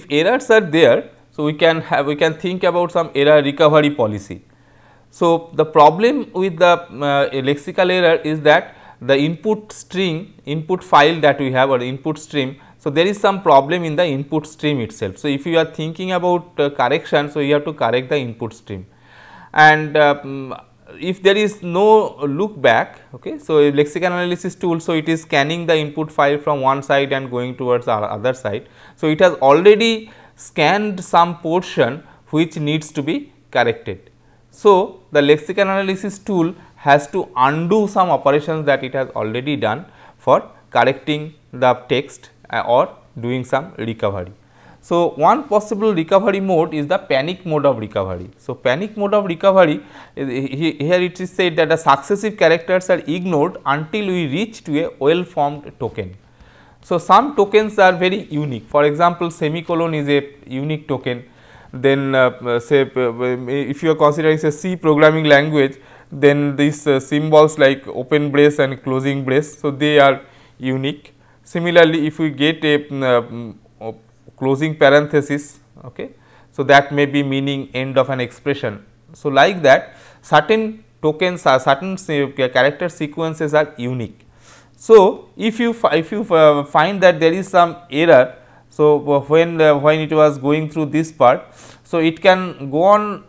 errors are there, so we can think about some error recovery policy. So, the problem with the lexical error is that the input string, input file that we have or input stream. So, there is some problem in the input stream itself. So, if you are thinking about correction, so you have to correct the input stream, and if there is no look back, okay. So, a lexical analysis tool, so it is scanning the input file from one side and going towards the other side. So, it has already scanned some portion which needs to be corrected. So, the lexical analysis tool has to undo some operations that it has already done for correcting the text or doing some recovery. So, one possible recovery mode is the panic mode of recovery. So, panic mode of recovery, here it is said that the successive characters are ignored until we reach to a well formed token. So, some tokens are very unique. For example, semicolon is a unique token. Then say if you are considering a C programming language, then these symbols like open brace and closing brace, so they are unique. Similarly, if we get a closing parenthesis, okay, so that may be meaning end of an expression. So, like that certain tokens are certain character sequences are unique. So, if you find that there is some error, so when it was going through this part, so it can go on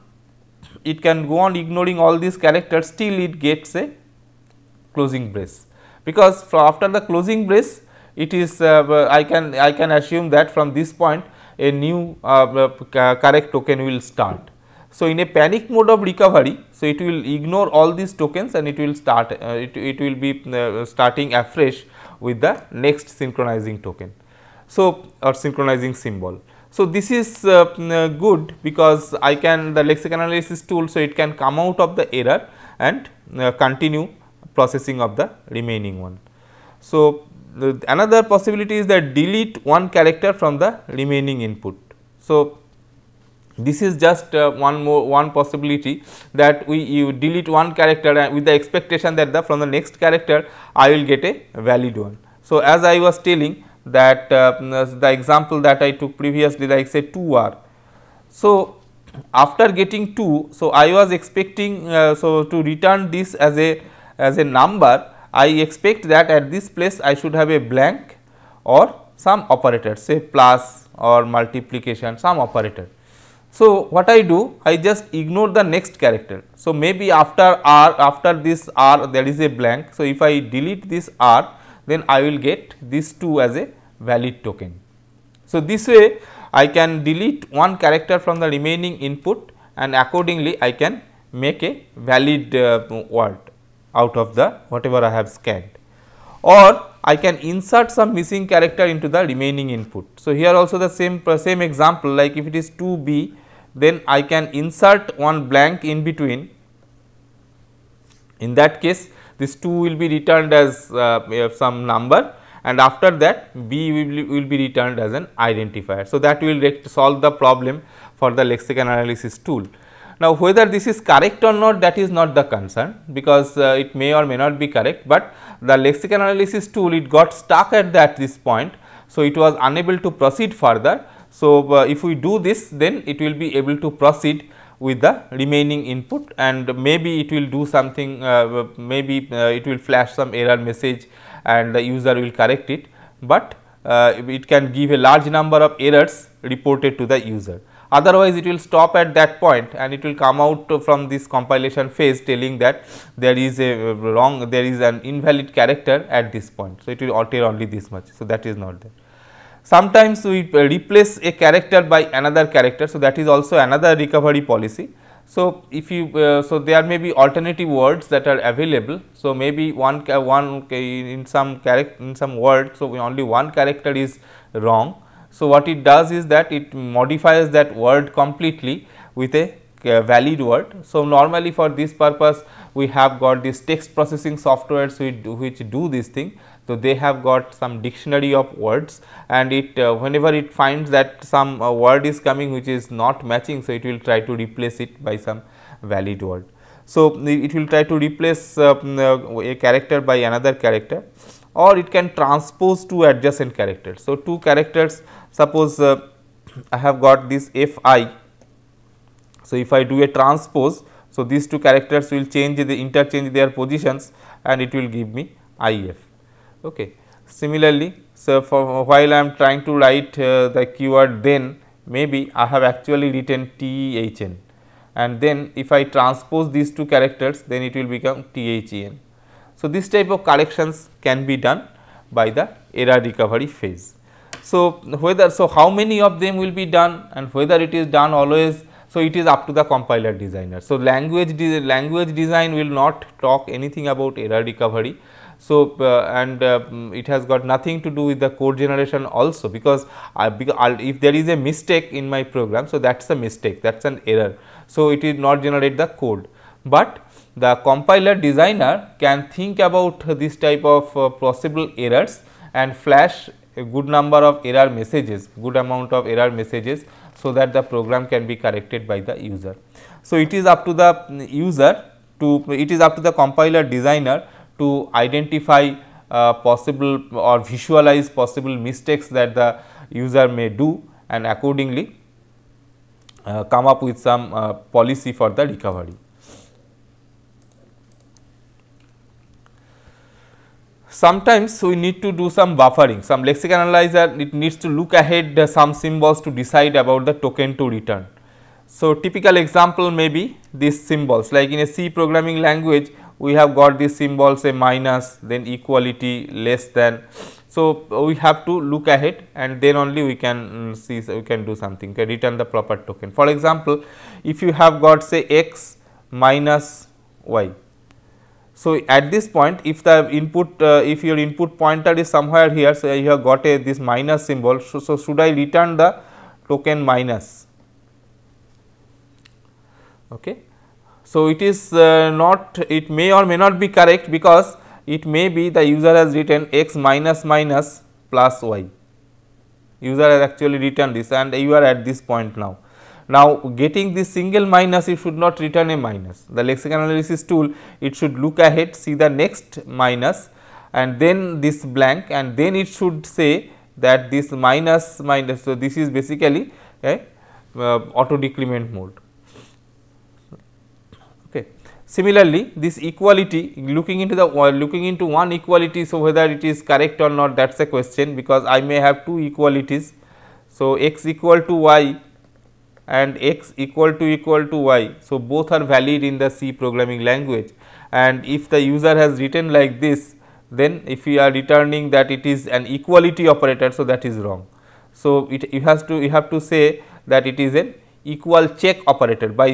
ignoring all these characters till it gets a closing brace, because after the closing brace it is I can assume that from this point a new correct token will start. So, in a panic mode of recovery, so it will ignore all these tokens and it will start it will be starting afresh with the next synchronizing token. So, or synchronizing symbol. So, this is good because I can the lexical analysis tool, so it can come out of the error and continue processing of the remaining one. So, another possibility is that delete one character from the remaining input. So, this is just one possibility that you delete one character with the expectation that from the next character I will get a valid one. So, as I was telling that the example that I took previously, like say 2R. So, after getting 2, so I was expecting so to return this as a number. I expect that at this place I should have a blank or some operator, say plus or multiplication, some operator. So, what I do, I just ignore the next character. So, maybe after R, after this R there is a blank. So, if I delete this R, then I will get this 2 as a valid token. So, this way I can delete one character from the remaining input and accordingly I can make a valid word out of the whatever I have scanned, or I can insert some missing character into the remaining input. So, here also the same example, like if it is 2B, then I can insert one blank in between. In that case, this 2 will be returned as some number, and after that B will be returned as an identifier. So, that will solve the problem for the lexical analysis tool. Now, whether this is correct or not, that is not the concern, because it may or may not be correct, but the lexical analysis tool, it got stuck at this point. So, it was unable to proceed further. So, if we do this, then it will be able to proceed with the remaining input, and maybe it will do something, maybe it will flash some error message and the user will correct it, but it can give a large number of errors reported to the user. Otherwise, it will stop at that point and it will come out from this compilation phase telling that there is a there is an invalid character at this point. So, it will alter only this much. So, that is not there. Sometimes we replace a character by another character. So, that is also another recovery policy. So, if you so there may be alternative words that are available. So, maybe in some word, so only one character is wrong. So, what it does is that it modifies that word completely with a valid word. So, normally for this purpose we have got this text processing softwares which do this thing. So, they have got some dictionary of words, and it whenever it finds that some word is coming which is not matching, so it will try to replace it by some valid word. So, it will try to replace a character by another character, or it can transpose two adjacent characters. So, two characters, suppose I have got this f I. So, if I do a transpose, so these two characters will interchange their positions and it will give me I f. Okay. Similarly, so for while I am trying to write the keyword then, maybe I have actually written T H N, and then if I transpose these two characters, then it will become T H E N. So, this type of corrections can be done by the error recovery phase. So, how many of them will be done and whether it is done always, so it is up to the compiler designer. So, language design will not talk anything about error recovery. So, it has got nothing to do with the code generation also, because if there is a mistake in my program, so that is a mistake, that is an error. So, it will not generate the code, but the compiler designer can think about this type of possible errors and flash a good number of error messages, good amount of error messages, so that the program can be corrected by the user. So, it is up to the user to, it is up to the compiler designer to identify possible or visualize possible mistakes that the user may do, and accordingly come up with some policy for the recovery. Sometimes we need to do some buffering, some lexical analyzer it needs to look ahead some symbols to decide about the token to return. So, typical example may be these symbols, like in a C programming language we have got these symbols, a minus, then equality, less than. So, we have to look ahead and then only we can see, so we can do something, can return the proper token. For example, if you have got say x minus y. So, at this point if the input if your input pointer is somewhere here, so you have got this minus symbol. So, should I return the token minus? Okay. So, it is not, it may or may not be correct, because it may be the user has written x minus minus plus y, user has actually written this and you are at this point now. Now, getting this single minus, you should not return a minus. The lexical analysis tool, it should look ahead, see the next minus and then this blank, and then it should say that this minus. So, this is basically a auto decrement mode. Okay. Similarly, this equality, looking into one equality, so whether it is correct or not, that is a question, because I may have two equalities. So, x equal to y and x equal to y. So, both are valid in the C programming language, and if the user has written like this, then if we are returning that it is an equality operator, so that is wrong. So, you have to say that it is an equal check operator by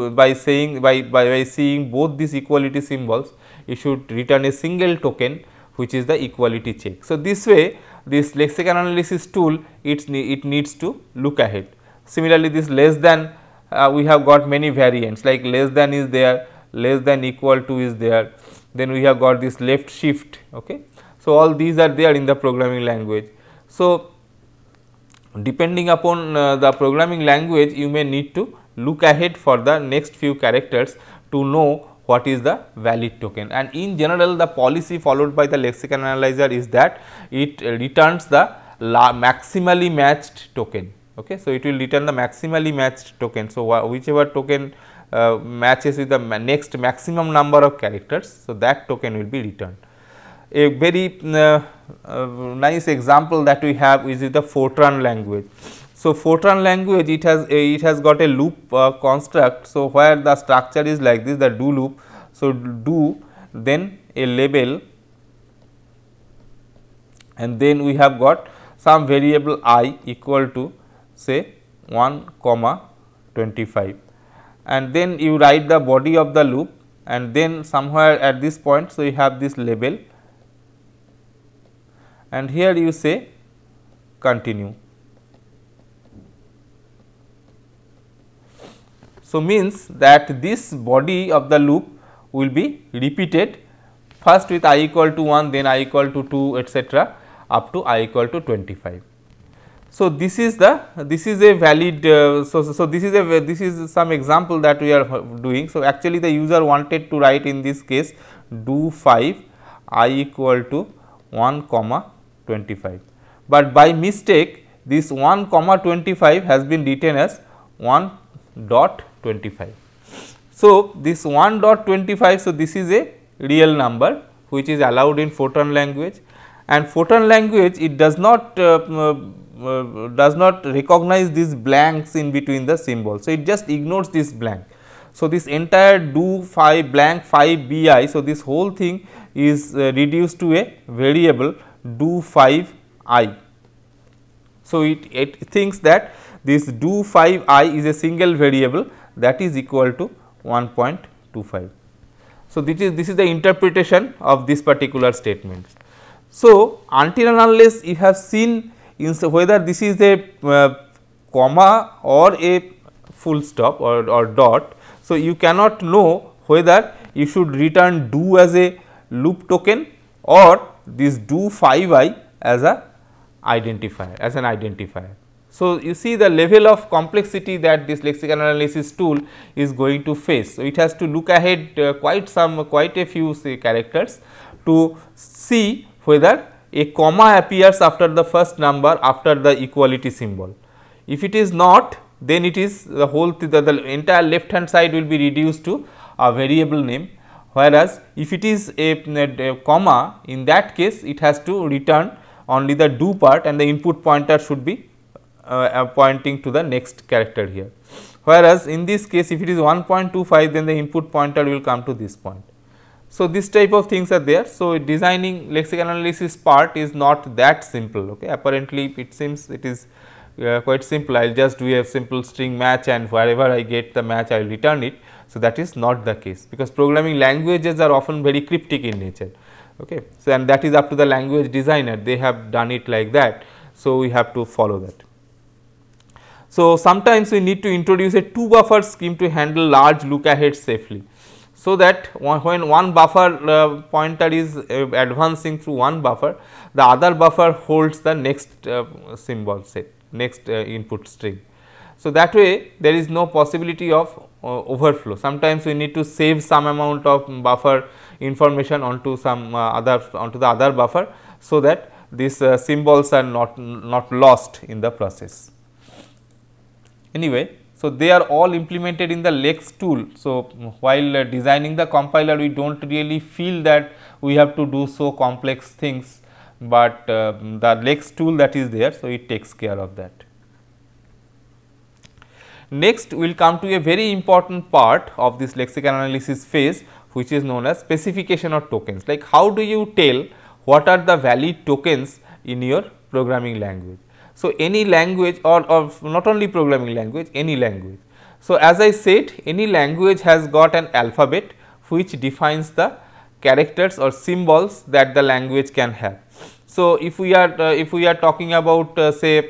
seeing both these equality symbols, you should return a single token which is the equality check. So, this way this lexical analysis tool it needs to look ahead. Similarly, this less than we have got many variants, like less than is there, less than equal to is there, then we have got this left shift. Okay. So, all these are there in the programming language. So, depending upon the programming language, you may need to look ahead for the next few characters to know what is the valid token, and in general the policy followed by the lexical analyzer is that it returns the maximally matched token. Okay. So, it will return the maximally matched token. So, whichever token matches with the next maximum number of characters, so that token will be returned. A very nice example that we have is the Fortran language. So, Fortran language it has got a loop construct. So, where the structure is like this, the do loop. So, do then a label, and then we have got some variable I equal to say 1 comma 25, and then you write the body of the loop, and then somewhere at this point. So, you have this label, and here you say continue. So, means that this body of the loop will be repeated first with I equal to 1, then I equal to 2, etc., up to I equal to 25. So, this is a valid this is some example that we are doing. So, actually the user wanted to write in this case do 5 I equal to 1 comma 25, but by mistake this 1 comma 25 has been written as 1.25. So, this 1.25, so this is a real number which is allowed in Fortran language, and Fortran language it does not recognize these blanks in between the symbols. So, it just ignores this blank. So, this entire do phi blank phi bi, so this whole thing is reduced to a variable do phi I. So, it thinks that this do phi I is a single variable that is equal to 1.25. So, this is the interpretation of this particular statement. So, until and unless you have seen in whether this is a comma or a full stop or dot. So, you cannot know whether you should return do as a loop token or this do phi I as a identifier, as an identifier. So, you see the level of complexity that this lexical analysis tool is going to face. So, it has to look ahead quite a few characters to see whether a comma appears after the first number after the equality symbol. If it is not, then it is the whole the entire left hand side will be reduced to a variable name, whereas if it is a comma, in that case it has to return only the do part and the input pointer should be pointing to the next character here. Whereas, in this case if it is 1.25, then the input pointer will come to this point. So, this type of things are there. So, designing lexical analysis part is not that simple. Okay. Apparently, it seems it is quite simple. I will just do a simple string match and wherever I get the match I will return it. So, that is not the case, because programming languages are often very cryptic in nature. Okay. So, and that is up to the language designer, they have done it like that. So, we have to follow that. So, sometimes we need to introduce a 2 buffer scheme to handle large look ahead safely. So, that when one buffer pointer is advancing through one buffer, the other buffer holds the next symbol set, next input string. So, that way there is no possibility of overflow. Sometimes we need to save some amount of buffer information onto some onto the other buffer, so that these symbols are not lost in the process. Anyway, so they are all implemented in the Lex tool. So, while designing the compiler, we do not really feel that we have to do so complex things, but the Lex tool that is there, so it takes care of that. Next, we will come to a very important part of this lexical analysis phase, which is known as specification of tokens. Like, how do you tell what are the valid tokens in your programming language? So, any language or not only programming language, any language. So, as I said, any language has got an alphabet which defines the characters or symbols that the language can have. So, if we are talking about say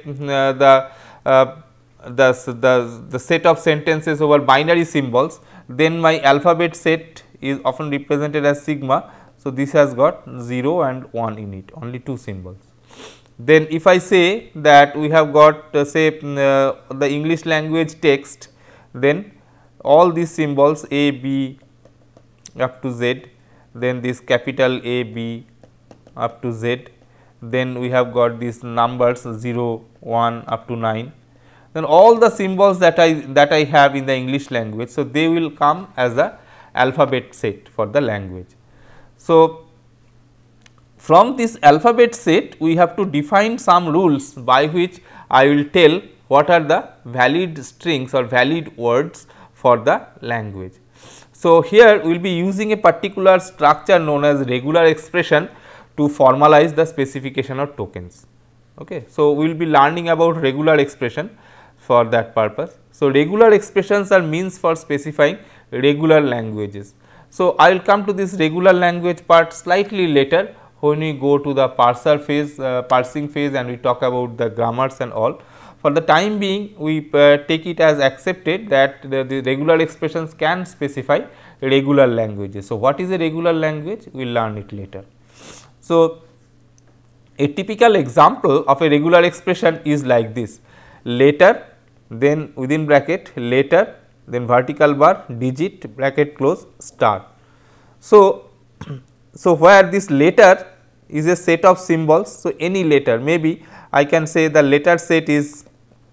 the set of sentences over binary symbols, then my alphabet set is often represented as sigma. So, this has got 0 and 1 in it, only 2 symbols. Then if I say that we have got say the English language text, then all these symbols A, B up to Z, then this capital A, B up to Z, then we have got these numbers 0, 1 up to 9, then all the symbols that I have in the English language. So, they will come as a alphabet set for the language. So, from this alphabet set, we have to define some rules by which I will tell what are the valid strings or valid words for the language. So, here we will be using a particular structure known as regular expression to formalize the specification of tokens. Okay. So, we will be learning about regular expression for that purpose. So, regular expressions are means for specifying regular languages. So, I will come to this regular language part slightly later, when we go to the parser phase, parsing phase, and we talk about the grammars and all. For the time being, we take it as accepted that the regular expressions can specify regular languages. So, what is a regular language? We will learn it later. So, a typical example of a regular expression is like this: letter, then within bracket letter, then vertical bar, digit, bracket close, star. So, where this letter is a set of symbols. So, any letter, maybe I can say the letter set is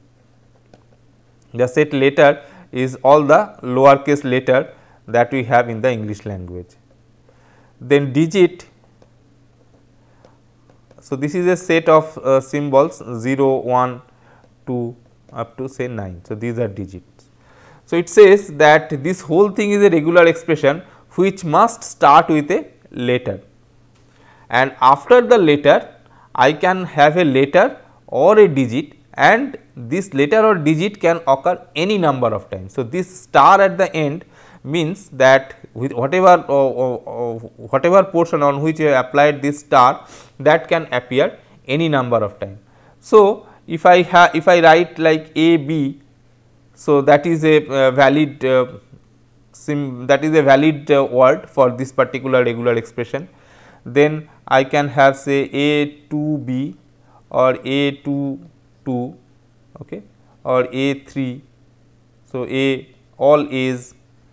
the set letter is all the lowercase letter that we have in the English language. Then digit, so this is a set of symbols 0, 1, 2 up to say 9. So, these are digits. So, it says that this whole thing is a regular expression which must start with a letter, and after the letter I can have a letter or a digit, and this letter or digit can occur any number of times. So, this star at the end means that with whatever portion on which you have applied this star, that can appear any number of times. So, if I write like A B, so that is a valid word for this particular regular expression. Then I can have say A 2 B or A 2 2, okay, or A 3. So, all A's,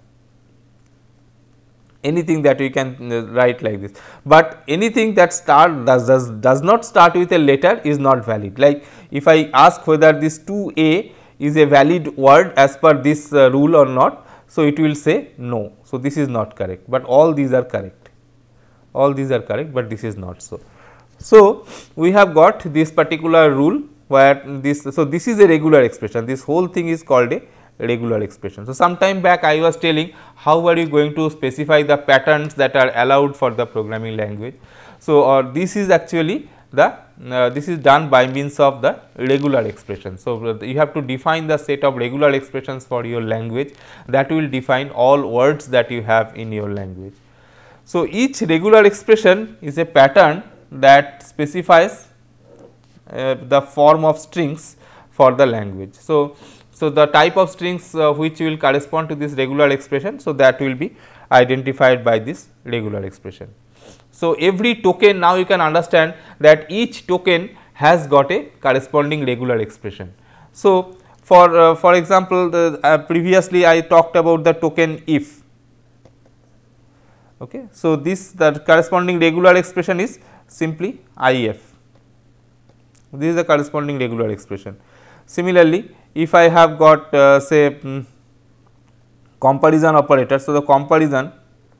anything that we can write like this, but anything that does not start with a letter is not valid. Like if I ask whether this 2A is a valid word as per this rule or not, so it will say no. So, this is not correct, but all these are correct, all these are correct, but this is not so. So, we have got this particular rule where this, so this is a regular expression, this whole thing is called a regular expression. So, some time back I was telling how are you going to specify the patterns that are allowed for the programming language. So, this is actually the this is done by means of the regular expression. So, you have to define the set of regular expressions for your language, that will define all words that you have in your language. So, each regular expression is a pattern that specifies the form of strings for the language. So, the type of strings which will correspond to this regular expression, so that will be identified by this regular expression. So, every token, now you can understand that each token has got a corresponding regular expression. So, for example, previously I talked about the token if. Okay. So, the corresponding regular expression is simply if. This is the corresponding regular expression. Similarly, if I have got say comparison operator, so the comparison,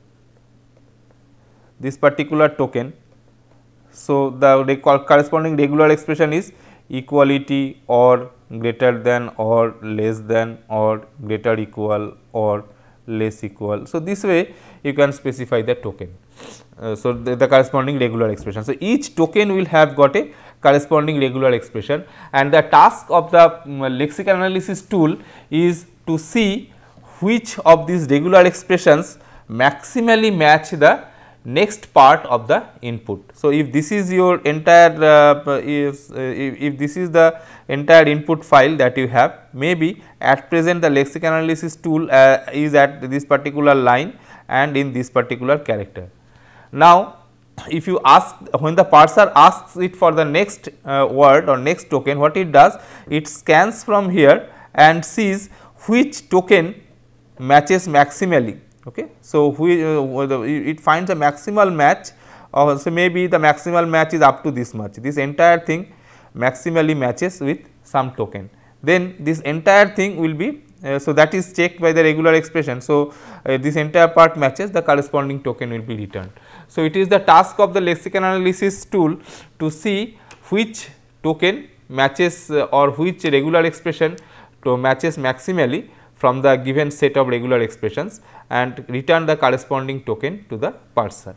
this particular token, so the corresponding regular expression is equality or greater than or less than or greater equal or less equal. So, this way you can specify the token. So, the corresponding regular expression. So, each token will have got a corresponding regular expression, and the task of the lexical analysis tool is to see which of these regular expressions maximally match the next part of the input. So, if this is your entire if this is the entire input file that you have, maybe at present the lexical analysis tool is at this particular line and in this particular character. Now, if you ask, when the parser asks it for the next word or next token, what it does? It scans from here and sees which token matches maximally. Okay. So, it finds a maximal match, or so maybe the maximal match is up to this much, this entire thing maximally matches with some token. Then this entire thing will be so that is checked by the regular expression. So, this entire part matches, the corresponding token will be returned. So, it is the task of the lexical analysis tool to see which token matches or which regular expression matches maximally from the given set of regular expressions and return the corresponding token to the parser.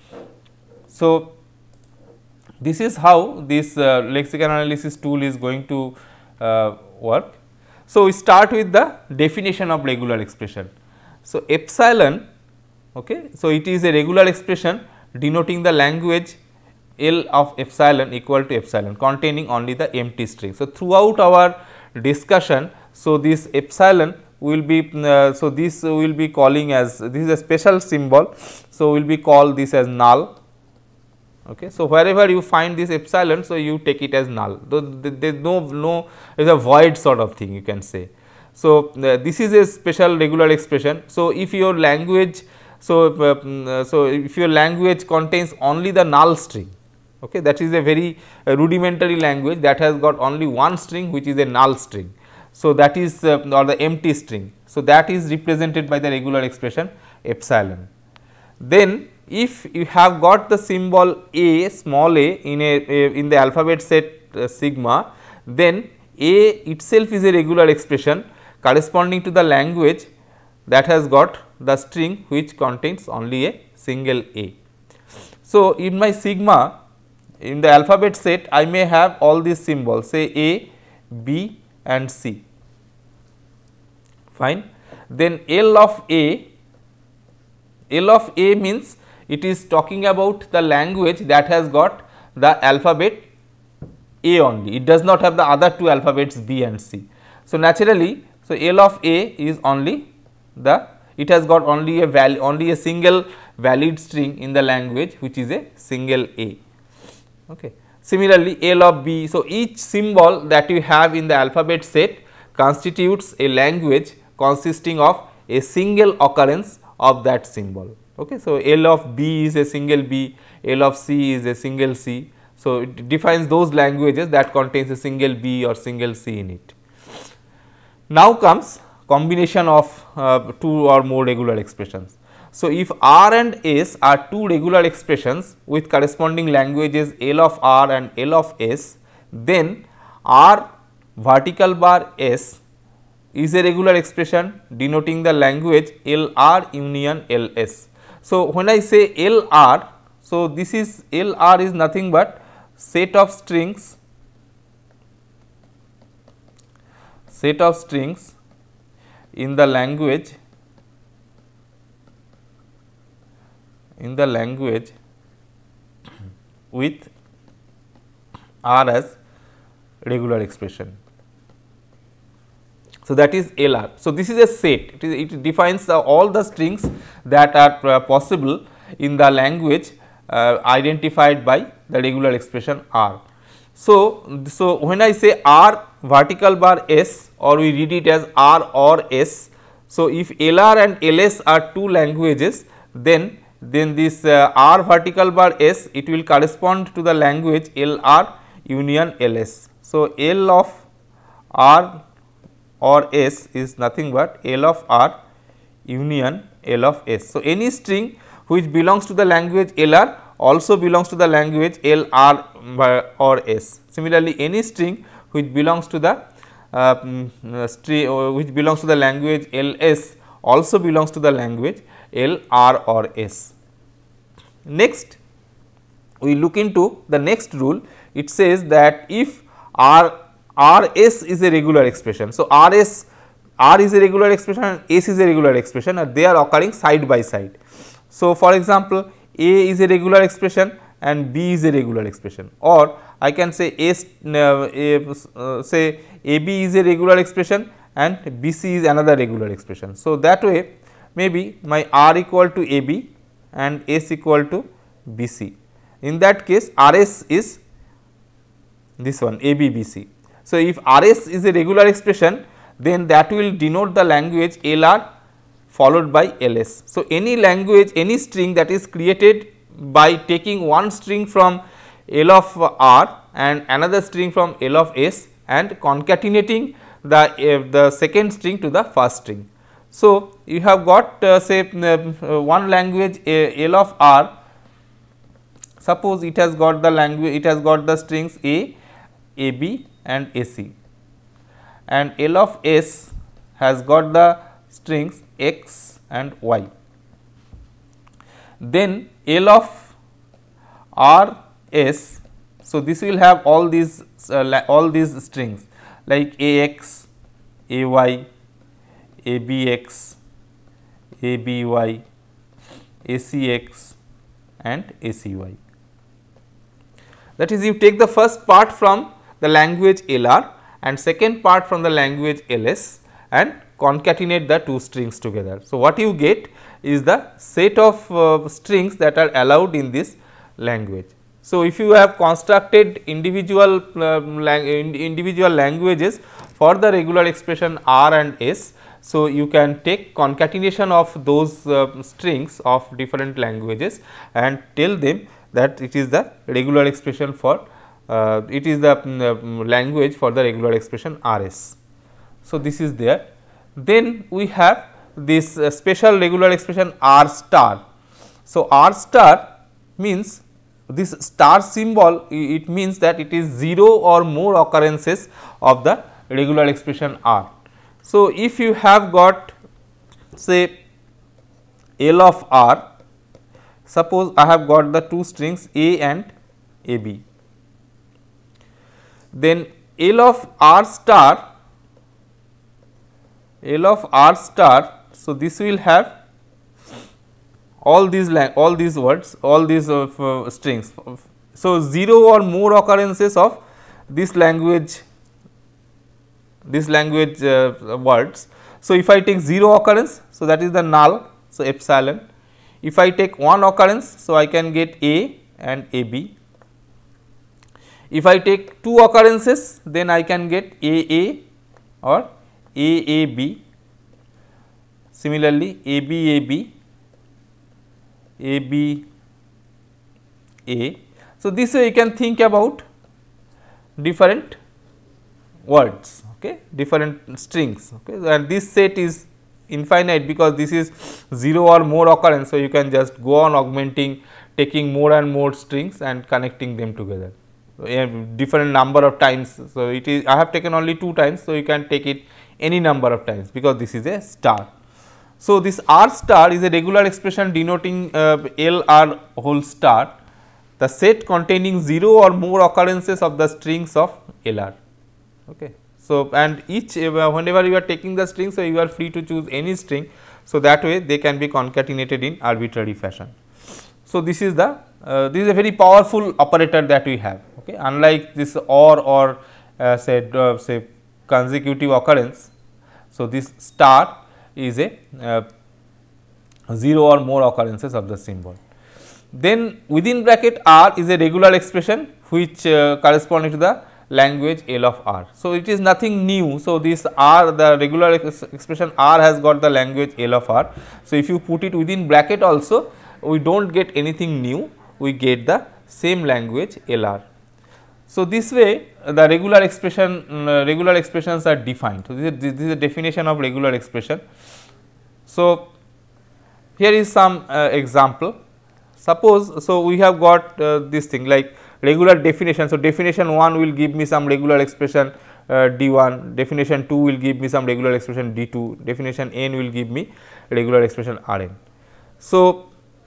So, this is how this lexical analysis tool is going to work. So, we start with the definition of regular expression. So, epsilon, okay. So, it is a regular expression denoting the language L of epsilon equal to epsilon, containing only the empty string. So, throughout our discussion, so this epsilon will be so this will be calling as, this is a special symbol. So, we will be call this as null. Okay. So, wherever you find this epsilon, so you take it as null, there is no is a void sort of thing, you can say. So, this is a special regular expression. So, if your language, so if your language contains only the null string, Okay, that is a very rudimentary language that has got only one string, which is a null string. So, that is or the empty string. So, that is represented by the regular expression epsilon. Then if you have got the symbol a, small a in the alphabet set sigma, then a itself is a regular expression corresponding to the language that has got the string which contains only a single a. So, in my sigma, in the alphabet set, I may have all these symbols, say A, B and C, fine. Then L of A means it is talking about the language that has got the alphabet A only, it does not have the other two alphabets B and C. So, naturally, so L of A is only the, it has got only a value, only a single valid string in the language, which is a single A. Okay. Similarly, L of B. So, each symbol that you have in the alphabet set constitutes a language consisting of a single occurrence of that symbol. Okay. So, L of B is a single B, L of C is a single C. So, it defines those languages that contains a single B or single C in it. Now comes combination of two or more regular expressions. So, if R and S are two regular expressions with corresponding languages L of R and L of S, then R vertical bar S is a regular expression denoting the language LR union LS. So, when I say LR, so this is LR is nothing but set of strings in the language with R as regular expression. So, that is LR. So, this is a set, it defines all the strings that are possible in the language identified by the regular expression R. So, when I say R vertical bar S, or we read it as R or S. So, if LR and LS are two languages, then this R vertical bar S, it will correspond to the language LR union LS. So, L of R or S is nothing but L of R union L of S. So, any string which belongs to the language LR also belongs to the language LR or S. Similarly, any string which belongs to the language LS also belongs to the language LR or S. Next, we look into the next rule. It says that if RS is a regular expression. So, R is a regular expression and S is a regular expression, and they are occurring side by side. So, for example, A is a regular expression and B is a regular expression, or I can say say AB is a regular expression and BC is another regular expression. So, that way maybe my R equal to AB and S equal to BC. In that case, RS is this one ABBC. So, if RS is a regular expression, then that will denote the language LR followed by LS. So, any language, any string that is created by taking one string from L of R and another string from L of S and concatenating the second string to the first string. So, you have got say one language L of R, suppose it has got the language, it has got the strings A, AB and AC, and L of S has got the strings X and Y. Then L of R S, so this will have all these strings like AX, AY, ABX, ABY, ACX and ACY. That is, you take the first part from the language LR and second part from the language LS and concatenate the two strings together. So, what you get is the set of strings that are allowed in this language. So, if you have constructed individual languages for the regular expression R and S, so you can take concatenation of those strings of different languages and tell them that it is the regular expression for it is the language for the regular expression RS. So, this is there. Then we have this special regular expression R star. So, R star means this star symbol, it means that it is 0 or more occurrences of the regular expression R. So, if you have got say L of R, suppose I have got the two strings A and AB, then L of R star, so this will have all these words, all these strings. So, 0 or more occurrences of this language words. So, if I take 0 occurrence, so that is the null, so epsilon. If I take 1 occurrence, so I can get A and AB. If I take 2 occurrences, then I can get AA or AAB. Similarly, ABAB, ABA. So, this way you can think about different words, okay, different strings, okay, and this set is infinite because this is 0 or more occurrence. So, you can just go on augmenting, taking more and more strings and connecting them together. So, a different number of times. So, it is I have taken only 2 times. So, you can take it any number of times because this is a star. So, this R star is a regular expression denoting LR whole star, the set containing 0 or more occurrences of the strings of LR. Okay. So, and each whenever you are taking the string, so you are free to choose any string. So, that way they can be concatenated in arbitrary fashion. So, this is the this is a very powerful operator that we have, okay, unlike this or say consecutive occurrence. So, this star is a 0 or more occurrences of the symbol. Then within bracket R is a regular expression which corresponding to the language L of R. So, it is nothing new. So, this R, the regular expression R has got the language L of R. So, if you put it within bracket also, we do not get anything new, we get the same language LR. So, this way the regular expressions are defined. So, this is a definition of regular expression. So, here is some example. Suppose, so we have got this thing like regular definition. So, definition 1 will give me some regular expression D1, definition 2 will give me some regular expression D2, definition n will give me regular expression Rn. So,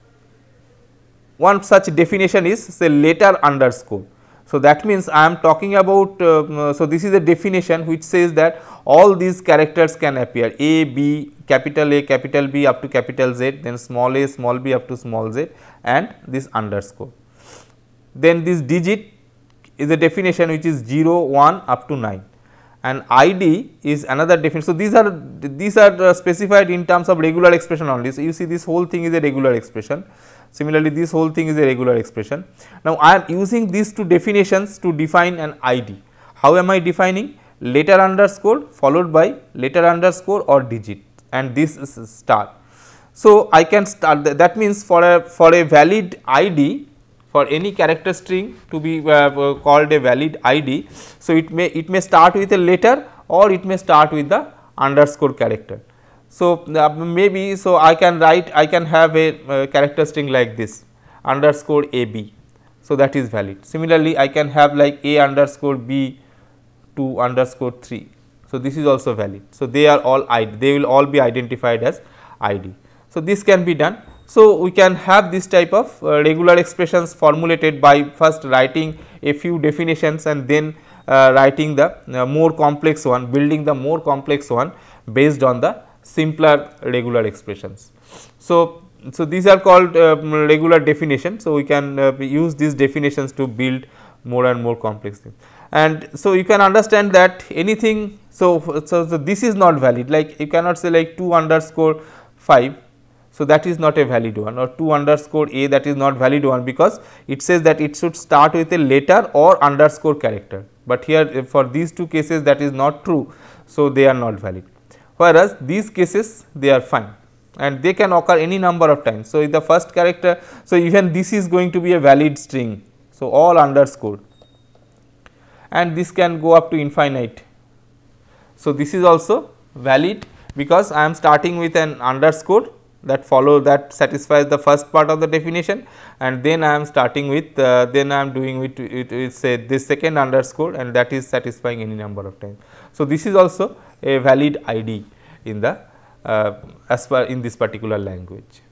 one such definition is say letter underscore. So, that means I am talking about, so this is a definition which says that all these characters can appear A, B, capital A, capital B up to capital Z, then small a, small b up to small z and this underscore. Then this digit is a definition which is 0, 1 up to 9 and ID is another definition. So, these are specified in terms of regular expression only. So, you see this whole thing is a regular expression. Similarly, this whole thing is a regular expression. Now, I am using these two definitions to define an ID. How am I defining? Letter underscore followed by letter underscore or digit and this is star. So, I can start that means for a valid ID, for any character string to be called a valid ID. So, it may start with a letter or it may start with the underscore character. So, maybe so I can have a character string like this underscore AB. So, that is valid. Similarly, I can have like A underscore B 2 underscore 3. So, this is also valid. So, they are all ID, they will all be identified as ID. So, this can be done. So, we can have this type of regular expressions formulated by first writing a few definitions and then writing the more complex one, building the more complex one based on the simpler regular expressions. So, these are called regular definition. So, we can use these definitions to build more and more complex things. And so, you can understand that anything, so this is not valid, like you cannot say like 2 underscore 5. So, that is not a valid one, or 2 underscore A, that is not valid one because it says that it should start with a letter or underscore character, but here for these two cases that is not true. So, they are not valid, whereas these cases they are fine. and they can occur any number of times. So, in the first character, so even this is going to be a valid string. So, all underscore, and this can go up to infinite. So, this is also valid because I am starting with an underscore that satisfies the first part of the definition, and then I am starting with then I am doing with say this second underscore, and that is satisfying any number of times. So, this is also a valid ID in the as per in this particular language.